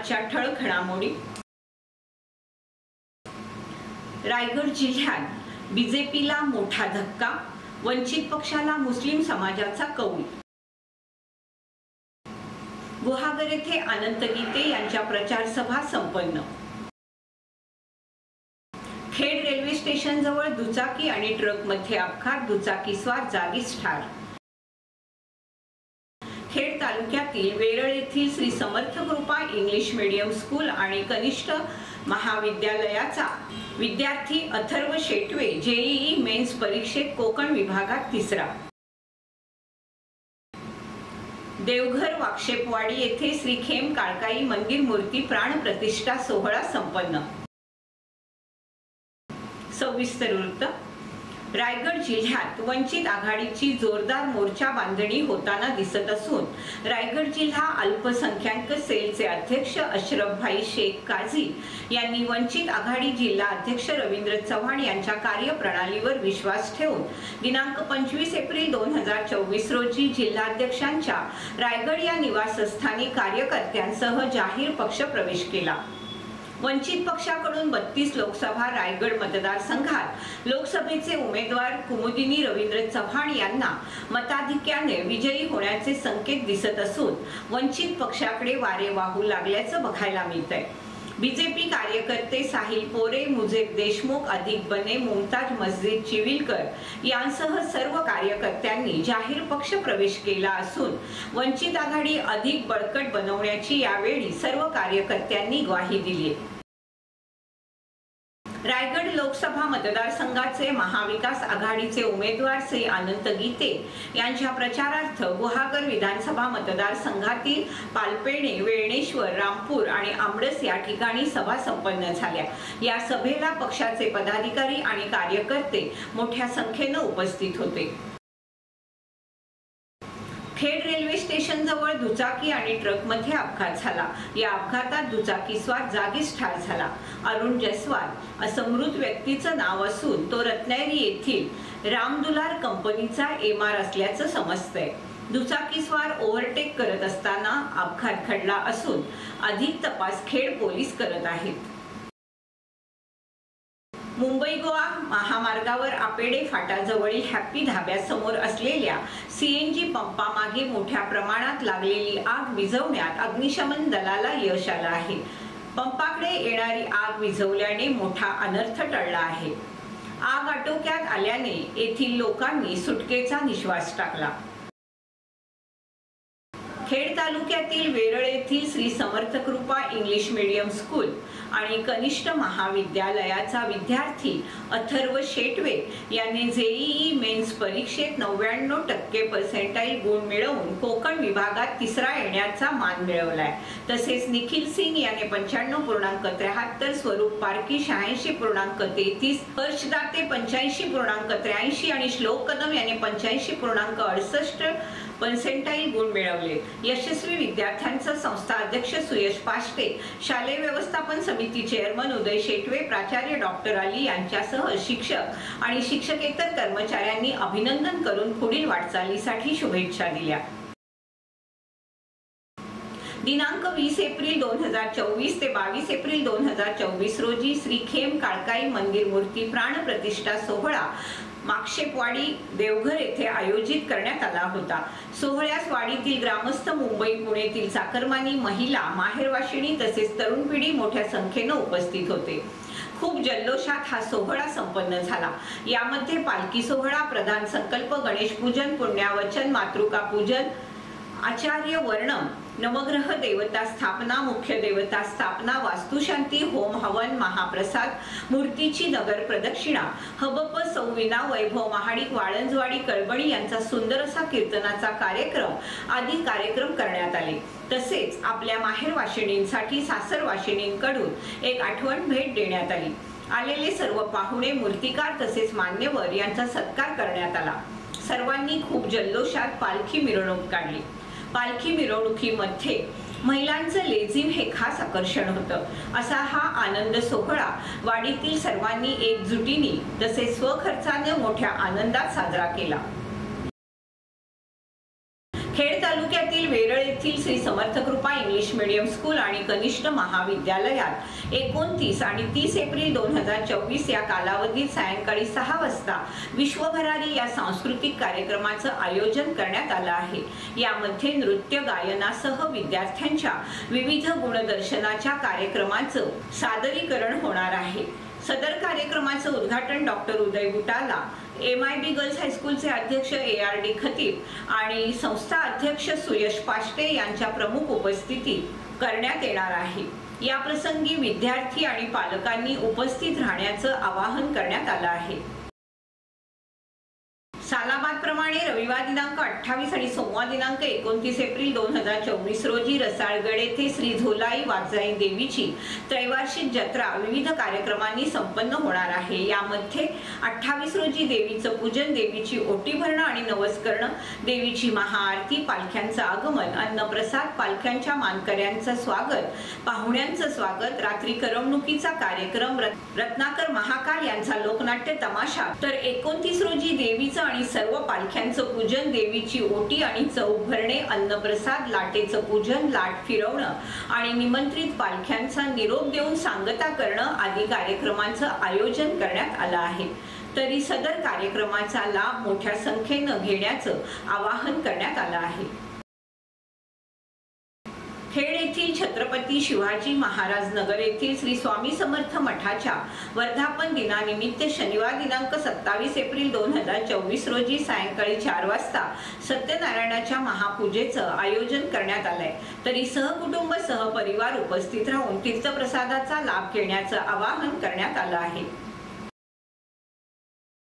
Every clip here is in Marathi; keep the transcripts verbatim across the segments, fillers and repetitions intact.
आजच्या ठळक घडामोडी। रायगड जिल्ह्यात बीजेपीला मोठा धक्का, वंचित पक्षाला मुस्लिम समाजाचा कौल। गुहागर येथे अनंत गीते यांच्या प्रचार सभा संपन्न। खेड रेल्वे स्टेशन जवळ दुचाकी आणि ट्रक मध्ये अपघात, दुचाकीस्वार जागीच ठार। खेड तालुक्यातील वेरळ येथील श्री समर्थ कृपा इंग्लिश मीडियम स्कूल आणि कनिष्ठ महाविद्यालयाचा विद्यार्थी अथर्व शेटवे जेईई मेन्स परीक्षेत कोकण विभागात तिसरा। देवघर वाक्षेपवाडी येथे श्री खेम काळकाई मंदिर मूर्ती प्राण प्रतिष्ठा सोहळा संपन्न। सविस्तर वृत्त। रायगड जिल्ह्यात वंचित आघाडीची जोरदार मोर्चा बांधणी होताना दिसत असून रायगड जिल्हा अल्पसंख्याक सेलचे अध्यक्ष अशरफभाई शेख काझी यांनी वंचित आघाडी जिल्हा अध्यक्ष रवींद्र चव्हाण यांच्या कार्यप्रणालीवर विश्वास ठेवून दिनांक पंचवीस एप्रिल दोन हजार चोवीस रोजी जिल्हाध्यक्षांच्या रायगड या निवासस्थानी कार्यकर्त्यांसह जाहीर पक्ष प्रवेश केला। वंचित पक्षाकडून बत्तीस लोकसभा रायगड मतदारसंघात लोकसभेचे उमेदवार कुमुदिनी रवींद्र चव्हाण यांना मताधिक्याने विजयी होण्याचे संकेत दिसत असून वंचित पक्षाकडे वारे वाहू लागल्याचं बघायला मिळतंय। बीजेपी कार्यकर्ते साहिल पोरे, मुजेब देशमुख, अधिक बने, मुमताज मस्जिद चिविलकर यांसह सर्व कार्यकर्त्यांनी जाहीर पक्ष प्रवेश केला असून वंचित आघाडी अधिक बळकट बनवण्याची यावेळी सर्व कार्यकर्त्यांनी ग्वाही दिली। रायगड लोकसभा मतदारसंघाचे महाविकास आघाडीचे उमेदवार श्री अनंत गीते यांच्या प्रचारार्थ गुहागर विधानसभा मतदारसंघातील पालपेणे, वेळणेश्वर, रामपूर आणि आंबडस या ठिकाणी सभा संपन्न झाल्या। या सभेला पक्षाचे पदाधिकारी आणि कार्यकर्ते मोठ्या संख्येने उपस्थित होते। खेड रेल्वे स्टेशन जवळ दुचाकी आणि ट्रक मध्ये अपघात झाला। या अपघातात दुचाकीस्वार जागीच ठार झाला। अरुण जयस्वाल असं मृत व्यक्तीचं नाव असून तो रत्नागिरी येथील रामदुलार कंपनीचा एमआर असल्याचं समजतंय। दुचाकीस्वार ओव्हरटेक करत असताना अपघात घडला असून अधिक तपास खेड पोलीस करत आहेत। मुंबई गोवा महामार्गावर आपेडे फाटाजवळील हॅपी धाब्यासमोर असलेल्या सीएनजी पंपामागे मोठ्या प्रमाणात लागलेली आग विझवण्यात अग्निशमन दलाला यश आलं आहे। पंपाकडे येणारी आग विझवल्याने मोठा अनर्थ टळला आहे। आग आटोक्यात आल्याने येथील लोकांनी सुटकेचा निश्वास टाकला। खेड तालुक्यातील वेरळ येथील श्री समर्थ कृपा इंग्लिश मीडियम स्कूल आणि कनिष्ठ महाविद्यालयाचा विद्यार्थी अथर्व शेटवे यांनी जेईई मेन्स परीक्षेत नव्याण्णव टक्के पर्सेंटाईल गुण मिळवून कोकण विभागात तिसरा येण्याचा मान मिळवलाय। तसेच निखिल सिंग याने पंच्याण्णव पूर्णांक त्र्याहत्तर, स्वरूप पारकी शहाऐंशी पूर्णांक तेहतीस, हर्षदाते पंच्याऐंशी पूर्णांक त्र्याऐंशी आणि श्लोक कदम याने पंच्याऐंशी पूर्णांक अडुसष्ट पर्सेंटाईल गुण मिळवले। यशस्वी विद्यार्थ्यांचा संस्था अध्यक्ष सुयश पाष्टे, शालेय व्यवस्थापन समिती चेअरमन उदय शेटवे, प्राचार्य डॉक्टर अली यांच्यासह शिक्षक आणि शिक्षकेतर कर्मचाऱ्यांनी अभिनंदन करून पुढील वाटचालीसाठी शुभेच्छा दिल्या। दिनांक वीस एप्रिल दोन हजार चोवीस ते बावीस एप्रिल दोन हजार चोवीस रोजी श्री खेम काळकाई मंदिर मूर्ती प्राण प्रतिष्ठा सोहळा माक्षेपवाडी देवघर येथे आयोजित करण्यात आला होता। सोहळ्यास वाडीतील ग्रामस्थ, मुंबई पुणेतील चाकरमानी, महिला, माहेरवाशिणी तसेच तरुण पिढी मोठ्या संख्येने उपस्थित होते। खूप जल्लोषात हा सोहळा संपन्न झाला। यामध्ये पालखी सोहळा, प्रधान संकल्प, गणेश पूजन, पुण्यावचन, मातृका पूजन, आचार्य वर्णम, नवग्रह देवता स्थापना, मुख्य देवता स्थापना, वास्तुशांती, होम हवन, महाप्रसाद, मूर्तीची नगर प्रदक्षिणा, हबप सौविना, वैभव महाडिक, वाळंजवाडी, कळबणी यांचा सुंदर असा कीर्तनाचा कार्यक्रम आदी कार्यक्रम करण्यात आले। तसेच आपल्या माहेर वाशिणींसाठी सासर वाशिणींकडून एक आठवण भेट देण्यात आली। आलेले सर्व पाहुणे, मूर्तिकार तसेच मान्यवर यांचा सत्कार करण्यात आला। सर्वांनी खूप जल्लोषात पालखी मिरवणूक काढली। पालखी मिरवणुकीमध्ये महिलांचं लेझिम हे खास आकर्षण होतं। असा हा आनंद सोहळा वाडीतील सर्वांनी एकजुटीने तसेच स्वखर्चाने मोठ्या आनंदात साजरा केला। खेड तालुक्यातील वेरळ येथील येथील श्री समर्थ कृपा इंग्लिश मीडियम स्कूल आणि कनिष्ठ महाविद्यालयात एकोणतीस आणि तीस एप्रिल दोन हजार चोवीस या कालावधीत सायंकाळी सहा वाजता विश्वभरारी या सांस्कृतिक कार्यक्रमाचं आयोजन करण्यात आलं आहे। यामध्ये नृत्य गायनासह विद्यार्थ्यांच्या विविध गुणदर्शनाच्या कार्यक्रमाचं सादरीकरण होणार आहे। सदर कार्यक्रमाचं उद्घाटन doctor Uday Butala, M I B girls हायस्कूलचे अध्यक्ष ए आर डी खतीब आणि संस्था अध्यक्ष सुयश पाष्टे यांच्या प्रमुख उपस्थितीत करण्यात येणार आहे। या प्रसंगी विद्यार्थी आणि पालकांनी उपस्थित राहण्याचं आवाहन करण्यात आलं आहे। सालाबाद प्रमाणे रविवार दिनांक अठ्ठावीस आणि सोमवार दिनांक एकोणतीस एप्रिल दोन हजार चोवीस रोजी रसाळगड येथे श्री झोलाई वाघजाई देवीची त्रैवार्षिक जत्रा विविध कार्यक्रमांनी संपन्न होणार आहे। यामध्ये अठ्ठावीस रोजी देवीचं पूजन, देवीची ओटी भरणं आणि नवस करणं, देवीची महाआरती, पालख्यांचं आगमन, अन्नप्रसाद, पालख्यांच्या मानकऱ्यांचं स्वागत, पाहुण्यांचं स्वागत, रात्री करमणुकीचा कार्यक्रम, रत्नाकर महाकाल यांचा लोकनाट्य तमाशा, तर एकोणतीस रोजी देवीचं आणि सर्व पालख्यांचं पूजन, देवीची ओटी आणि चौक भरणे, अन्नप्रसाद, लाटेचं पूजन, लाट फिरवणं आणि निमंत्रित पालख्यांचा निरोप देऊन सांगता करणं आदी कार्यक्रमांचं आयोजन करण्यात आलं आहे। तरी सदर कार्यक्रमाचा लाभ मोठ्या संख्येनं घेण्याचं आवाहन करण्यात आलं आहे। खेड येथील छत्रपती शिवाजी महाराज नगर येथील श्री स्वामी समर्थ मठाच्या वर्धापन दिनानिमित्त शनिवार दिनांक सत्तावीस एप्रिल दोन हजार चोवीस रोजी सायंकाळी चार वाजता सत्यनारायणाच्या महापूजेचं आयोजन करण्यात आलंय। तरी सहकुटुंब सहपरिवार उपस्थित राहून तीर्थप्रसादाचा लाभ घेण्याचं आवाहन करण्यात आलं आहे।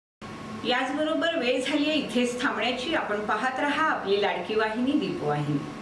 याचबरोबर वेळ झाली आहे इथेच थांबण्याची। आपण पाहत रहा आपली लाडकी वाहिनी दीपवाहिनी।